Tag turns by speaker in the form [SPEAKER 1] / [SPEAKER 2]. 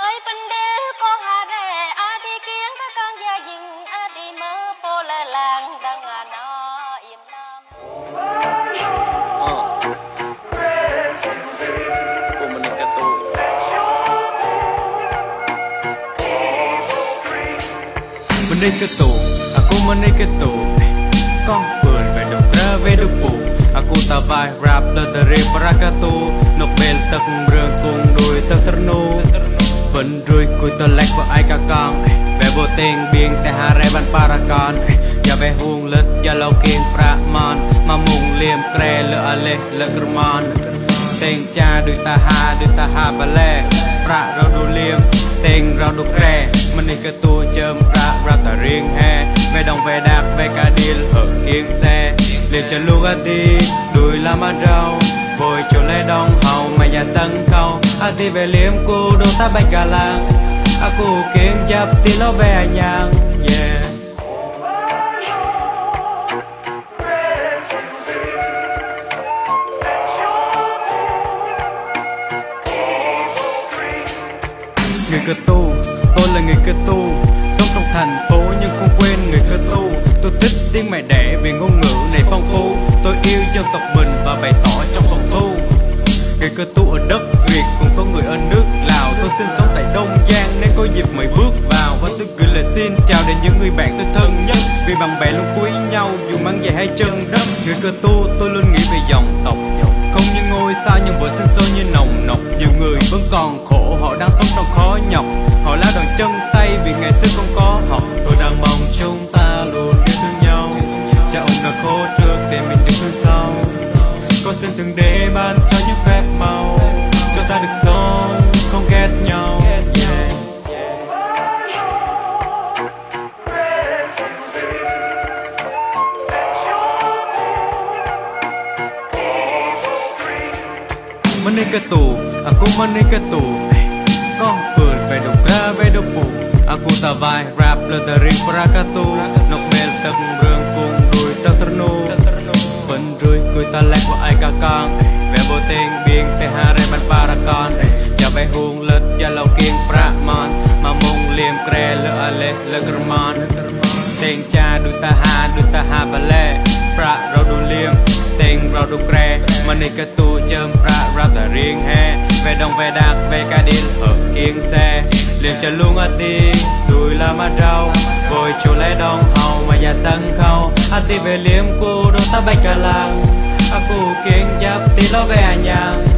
[SPEAKER 1] ơi bên đê có hà rè a đi kiến các con gia đình a đi mơ po lơ làng đang nó yên nam
[SPEAKER 2] cô mình cái tù mình đi cái tù cô mình đi cái tù con vườn về đục ra về đục bù aku ta vai rap le dari prakatu nok bel tak rương cùng đôi tak ternu vẫn rồi cùi ta lek vào ai cả con về vô tình biênแต่หาไรบันปารากันอย่าไปห่วงเลิศอย่าเล่าเก่งประมาณมามุงเลี่ยมแกรเลอะเละเลอะกระมานเต็งจ้าด้วยตาหาบะแลประเราดูเลี่ยมเต็งเราดูแกรมันนี่ก็ตัวเจิมประเราแต่เรียงแห่ไม่ต้องไปดักไปกาดิลเหอะเกียงแซ่เรียกจะลูกอดีđuổi là mà rau vội chỗ lấy đông hậu mà nhà sân khâu a ti về liếm cô đôi ta bạch cả làng a cô kiến chấp ti lo về nhàng yeah người cơ tu tôi là người cơ tu sống trong thành phố nhưng không quên người cơ tu tôi thích tiếng mẹ đẻ vì ngôn ngữ này phong phú tôi yêu dân tộc mình và bày tỏ trong phòng thu người cơ tu ở đất Việt cũng có người ở nước Lào tôi sinh sống tại Đông Giang nên có dịp mời bước vào và tôi gửi lời xin chào đến những người bạn tôi thân nhất vì bằng bè luôn quý nhau dù mang giày hay chân đất người cơ tu tôi luôn nghĩ về dòng tộc không như ngôi sao nhưng vẫn sinh sôi như nồng nọc nhiều người vẫn còn khổ họ đang sống trong khó nhọc họ lao động chân tay vì ngày xưa không có học tôi đang mong chúng ta luôn yêu thương nhau cha ông đã khổ trước để mình được thương sau con xin từng để ban cho những phép màu cho ta được sống không ghét nhau Mani ketu, aku mani ketu. Kau pun veduk ra veduk pu. Aku ta vai rap le dari prakatu. Nok bel tak rương cùng đuôi tak ternu. Bên rồi cùi ta lek vào ai cả con. Về vô tình biên te hà re ban parakan. Ya về hung lật ya lau kieng praman. Ma mung liêm kre le ale le kerman. Tình cha đôi ta ha bale. Pra rau đu liêm. Tình rau đu kre. Mani ketu châm pra ra ta riêng he về đông về đạc về ca điên ở kiêng xe liền cho luôn ở đi đuổi là mà rau vội chỗ lấy đông hậu mà nhà sân khâu a ti về liếm cô đôi ta bạch cả làng a cô kiêng chấp ti lo về nhà